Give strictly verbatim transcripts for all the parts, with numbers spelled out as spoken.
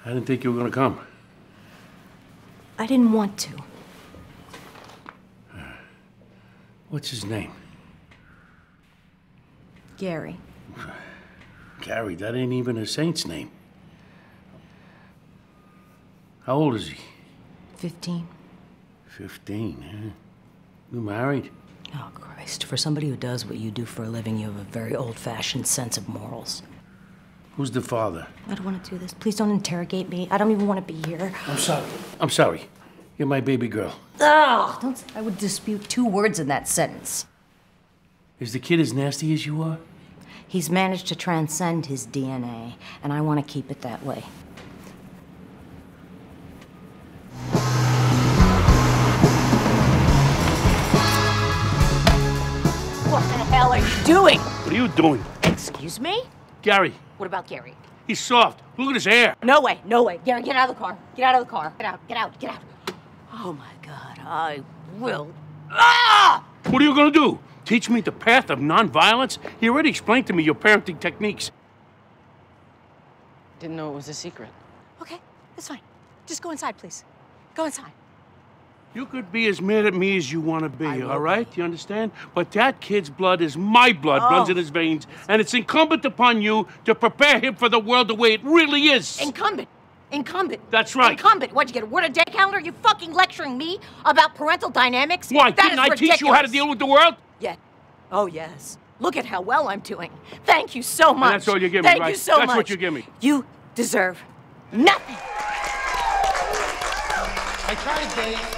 I didn't think you were gonna come. I didn't want to. What's his name? Gary. Gary, that ain't even a saint's name. How old is he? Fifteen. Fifteen, huh? You married? Oh, Christ. For somebody who does what you do for a living, you have a very old-fashioned sense of morals. Who's the father? I don't want to do this. Please don't interrogate me. I don't even want to be here. I'm sorry. I'm sorry. You're my baby girl. Ugh! Don't say I would dispute two words in that sentence. Is the kid as nasty as you are? He's managed to transcend his D N A, and I want to keep it that way. What the hell are you doing? What are you doing? Excuse me? Gary. What about Gary? He's soft. Look at his hair. No way, no way. Gary, get out of the car. Get out of the car. Get out, get out, get out. Oh my God, I will. Ah! What are you gonna do? Teach me the path of nonviolence? He already explained to me your parenting techniques. Didn't know it was a secret. Okay, that's fine. Just go inside, please. Go inside. You could be as mad at me as you want to be, I will all right? be. You understand? But that kid's blood is my blood, Oh. runs in his veins, and it's incumbent upon you to prepare him for the world the way it really is. Incumbent. Incumbent. That's right. Incumbent. What'd you get, a word a day calendar? You fucking lecturing me about parental dynamics? Why, That didn't is I ridiculous. teach you how to deal with the world? Yeah. Oh, yes. Look at how well I'm doing. Thank you so much. that's all you give me, Thank right? you so That's much. what you give me. You deserve nothing. I tried, Dave.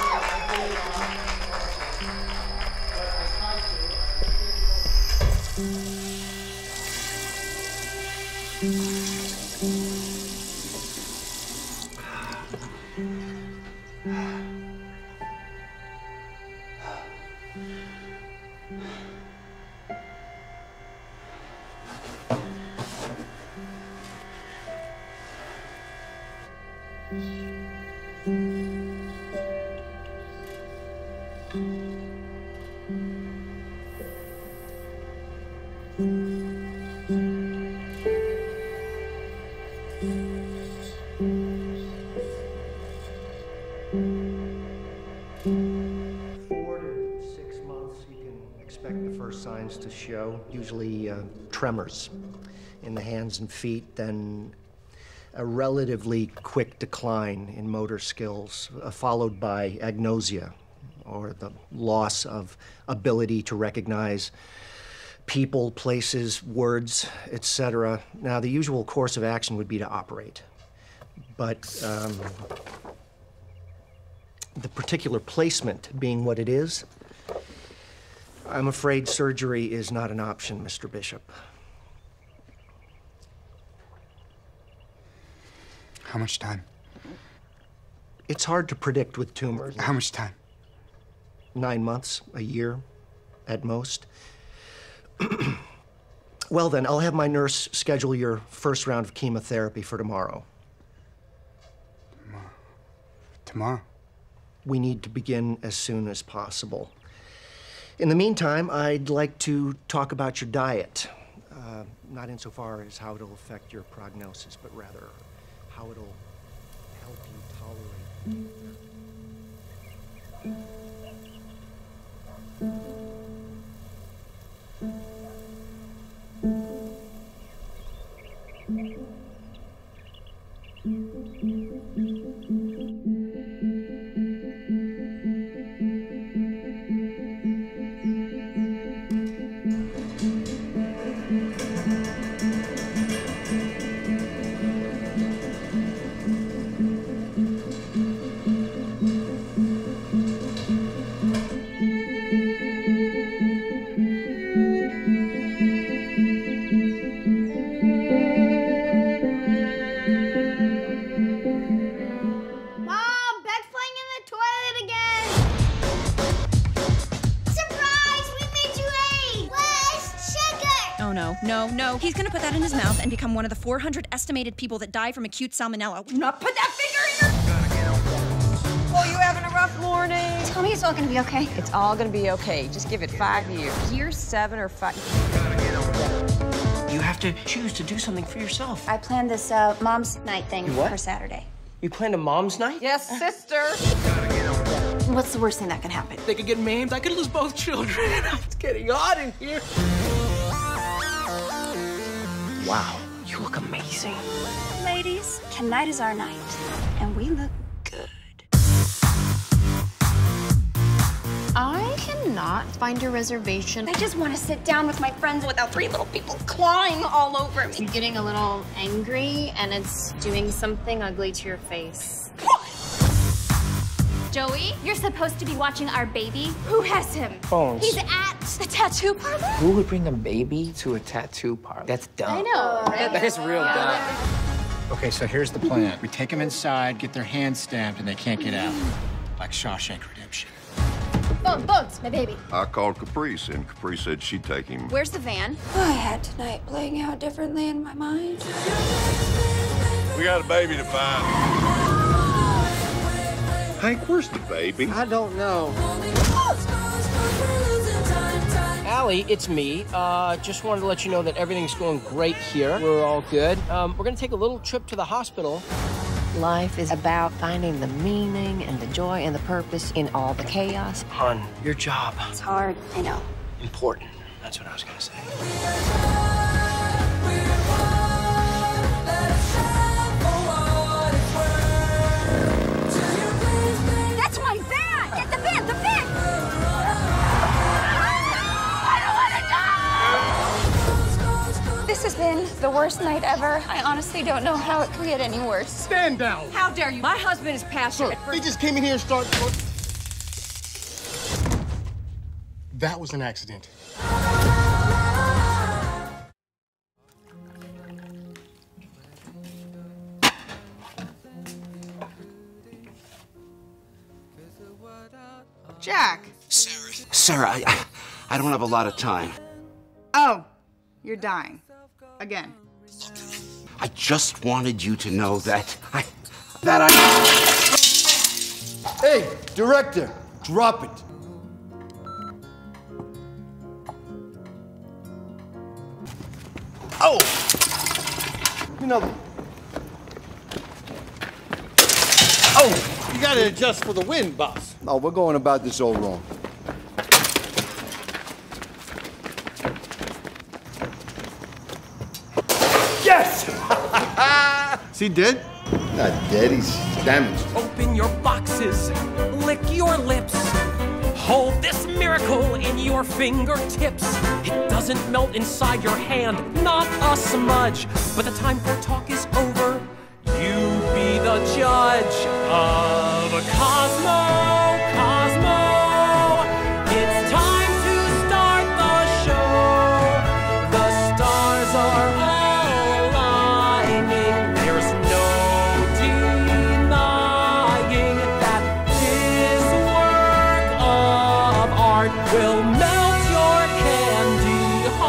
Four to six months, you can expect the first signs to show, usually uh, tremors in the hands and feet, then a relatively quick decline in motor skills, uh, followed by agnosia, or the loss of ability to recognize people, places, words, et cetera. Now, the usual course of action would be to operate, but um, the particular placement being what it is, I'm afraid surgery is not an option, Mister Bishop. How much time? It's hard to predict with tumors. How much time? Nine months, a year, at most. Well then, I'll have my nurse schedule your first round of chemotherapy for tomorrow. Tomorrow? Tomorrow? We need to begin as soon as possible. In the meantime, I'd like to talk about your diet. Uh, not insofar as how it'll affect your prognosis, but rather how it'll help you tolerate. Mom, Ben's playing in the toilet again. Surprise! We made you late. Where's sugar? Oh no, no, no. He's gonna put that in his mouth and become one of the four hundred estimated people that die from acute salmonella. Do not put that finger in your... Oh, you having a rough morning? Tell me it's all gonna be okay. It's all gonna be okay. Just give it five years. Year seven or five. You have to choose to do something for yourself. I planned this uh, mom's night thing You what? for Saturday. You planned a mom's night? Yes, sister. What's the worst thing that can happen? They could get maimed. I could lose both children. It's getting hot in here. Wow, you look amazing. Ladies, tonight is our night, and we look good. I cannot find your reservation. I just want to sit down with my friends without three little people clawing all over me. You're getting a little angry, and it's doing something ugly to your face. Joey, you're supposed to be watching our baby. Who has him? Bones. He's at the tattoo parlor. Who would bring a baby to a tattoo parlor? That's dumb. I know, right? That is real dumb. Okay, so here's the plan. We take them inside, get their hands stamped, and they can't get out. Like Shawshank Redemption. Bones, Bones, my baby. I called Caprice, and Caprice said she'd take him. Where's the van? I had tonight playing out differently in my mind. We got a baby to find. Hank, where's the baby? I don't know. Allie, it's me. Uh, just wanted to let you know that everything's going great here. We're all good. Um, we're gonna take a little trip to the hospital. Life is about finding the meaning and the joy and the purpose in all the chaos. Hon, your job. It's hard, I know. Important. That's what I was gonna say. That's my van! Get the van, the van! This has been the worst night ever. I honestly don't know how it could get any worse. Stand down! How dare you? My husband is passionate. They just came in here and started... That was an accident. Jack. Sarah. Sarah, I, I, I don't have a lot of time. Oh, you're dying. Again. I just wanted you to know that I... that I... Hey, director, drop it. Oh! You know... Oh! You gotta adjust for the wind, boss. No, we're going about this all wrong. Yes! Is he dead? Not dead, he's damaged. Open your boxes, lick your lips. Hold this miracle in your fingertips. It doesn't melt inside your hand, not a smudge. But the time for talk is over. You be the judge of Cosmo, Cosmo. It's time to start the show. The stars are aligning. There's no denying that this work of art will melt your candy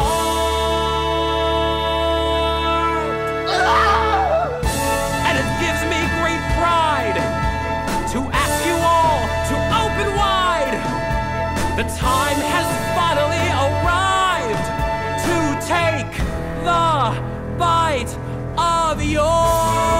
heart. And it gives me great pride to ask you all to open wide. The time has finally arrived to take the bite of your